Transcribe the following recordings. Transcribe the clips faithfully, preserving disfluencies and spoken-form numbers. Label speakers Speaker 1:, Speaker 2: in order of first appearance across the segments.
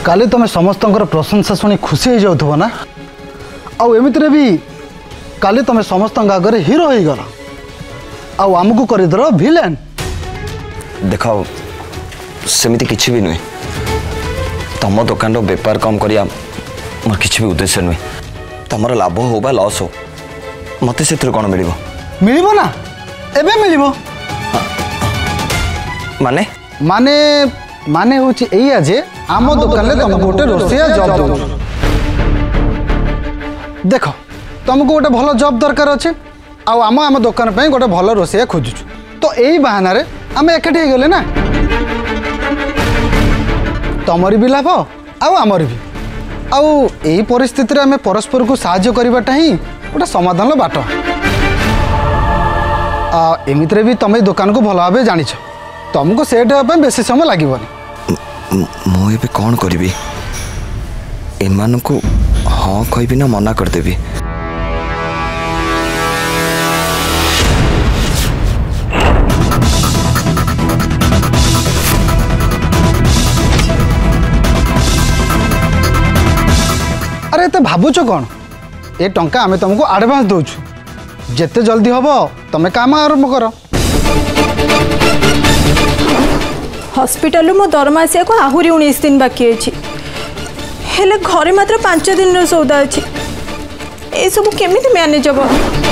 Speaker 1: काली तुम समस्त प्रशंसा शुणी खुशी हो जाऊ ना आउ एमितिरे भी काली तुम समस्त आगे हिरो हो गल आमको करदर भिलेन।
Speaker 2: देख सेमती किसी भी नुहे तुम दुकान बेपार कम करिया मोर किसी भी उद्देश्य नुहे तुम लाभ हो बा लॉस हो मत से कौन मिल
Speaker 1: मिल ना एबे मिल
Speaker 2: माने
Speaker 1: माने माने हूँ या जे आम दुकान तुमको गोटे रोषिया जॉब दो देख तुमको गोटे भल जॉब दरकार अच्छे आम आम दुकान पे गोटे भल रोषिया खोजुचु तो यही बहाना रे आम एकाठी गले ना तमरी भी लाभ आमर भी आउ यही परिस्थिति आम परस्पर को साहाय्य करवाटा ही गोटे समाधान बाट एमितिरे भी तुम दुकान को भल भाव जानी तुमको सेट होगा बेसी समय लगे
Speaker 2: मुझे कौन करी एमान को हाँ कहि ना मना करदेवी
Speaker 1: अरे एत भावुच कौन ए टंका आमे तुमको आडभांस दौचु जिते जल्दी हम तुम काम आरंभ कर।
Speaker 3: हॉस्पिटल मो दरमा आसिया को आहुरी उन्नीस दिन बाकी अच्छी हेले घरे मात्र पांच दिन सौदा अच्छी ए सब केमिति मैनेज हम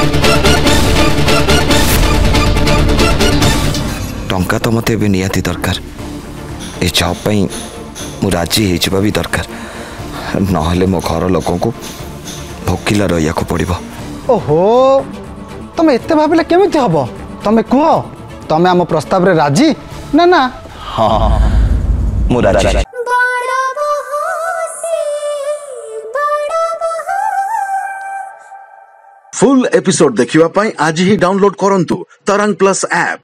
Speaker 2: टंका तो मत निहाती दरकार ए जॉब पे मु राजी हो भी दरकार नहले मो घर लोकों को भोकिला रहा पड़ो।
Speaker 1: ओहो तुम एत भाविले केमिति हम तुम कह तुम आम प्रस्ताव रे राजी ना ना
Speaker 2: हाँ मु राजी।
Speaker 4: फुल एपिसोड देखिवा पाई आज ही डाउनलोड करंतु तरंग प्लस ऐप।